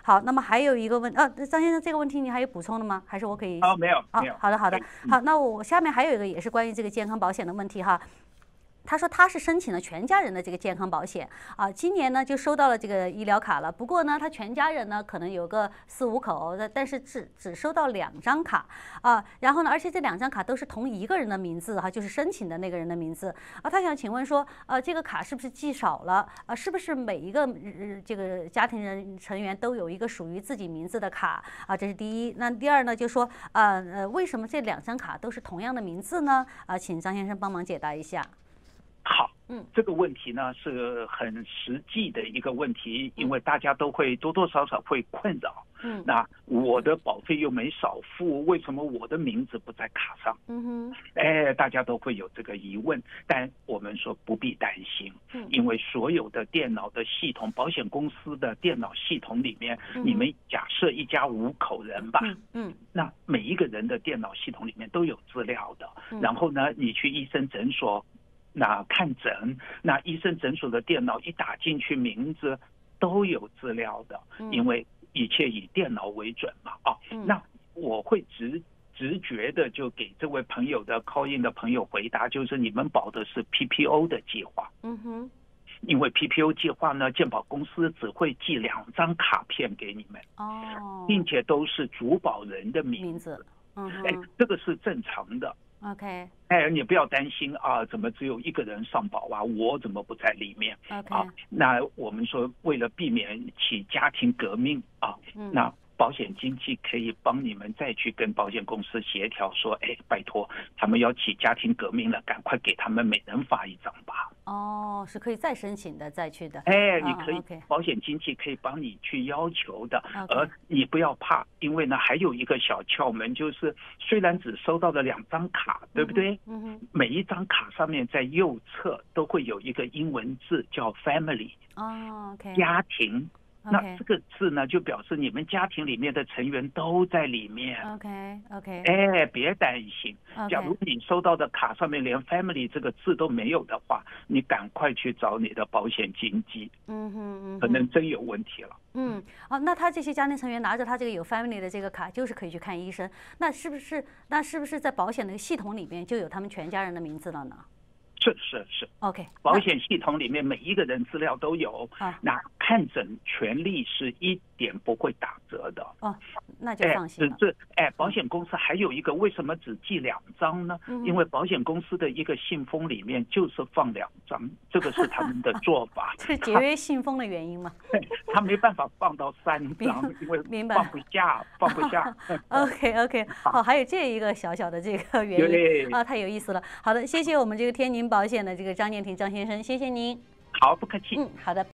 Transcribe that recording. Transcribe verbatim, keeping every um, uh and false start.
好，那么还有一个问，呃、啊，张先生，这个问题你还有补充的吗？还是我可以？ 哦，没有，没有。 好的，好的，好，那我下面还有一个也是关于这个健康保险的问题哈。他说他是申请了全家人的这个健康保险啊，今年呢就收到了这个医疗卡了。不过呢，他全家人呢可能有个四五口，但是只只收到两张卡啊。然后呢，而且这两张卡都是同一个人的名字哈，就是申请的那个人的名字啊。他想请问说，呃，这个卡是不是记少了啊？是不是每一个呃这个家庭人成员都有一个属于自己名字的卡啊？这是第一。那第二呢，就说呃呃，为什么这两张卡都是同样的名字呢？啊，请张先生帮忙解答一下。 好，嗯，这个问题呢是很实际的一个问题，因为大家都会多多少少会困扰。嗯，那我的保费又没少付，为什么我的名字不在卡上？嗯哼，哎，大家都会有这个疑问，但我们说不必担心，因为所有的电脑的系统，保险公司的电脑系统里面，你们假设一家五口人吧，嗯，那每一个人的电脑系统里面都有资料的，然后呢，你去医生诊所。那看诊，那医生诊所的电脑一打进去，名字都有资料的，因为一切以电脑为准嘛。啊，那我会直直觉的就给这位朋友的 call in 的朋友回答，就是你们保的是 P P O 的计划。嗯哼，因为 P P O 计划呢，健保公司只会寄两张卡片给你们，哦，并且都是主保人的名字。嗯，哎，这个是正常的。OK， 哎，你不要担心啊，怎么只有一个人上保啊？我怎么不在里面？ OK， 啊，那我们说为了避免起家庭革命啊，嗯，那保险经纪可以帮你们再去跟保险公司协调说，哎，拜托，他们要起家庭革命了，赶快给他们每人发一张吧。 哦，是可以再申请的，再去的。 哎，你可以，哦 okay，保险经纪可以帮你去要求的， okay， 而你不要怕，因为呢还有一个小窍门，就是虽然只收到了两张卡，对不对？嗯哼，每一张卡上面在右侧都会有一个英文字叫 family， 哦 ，OK， 家庭。那这个字呢，就表示你们家庭里面的成员都在里面。 OK OK， 哎，别担心。假如你收到的卡上面连 family 这个字都没有的话，你赶快去找你的保险经纪。嗯哼，可能真有问题了。 嗯，哦，那他这些家庭成员拿着他这个有 family 的这个卡，就是可以去看医生。那是不是？那是不是在保险的系统里面就有他们全家人的名字了呢？ 是是是 ，OK， 保险系统里面每一个人资料都有，啊，那看诊权利是一点不会打折的。 哦，那就放心了。 这哎，保险公司还有一个为什么只寄两张呢？嗯，因为保险公司的一个信封里面就是放两张，这个是他们的做法。 是节约信封的原因吗？ 他没办法放到三张，因为放不下，放不下。 OK OK， 好，还有这一个小小的这个原因啊，太有意思了。好的，谢谢我们这个天宁保险的这个张建庭张先生，谢谢您。 好，不客气。 嗯，好的。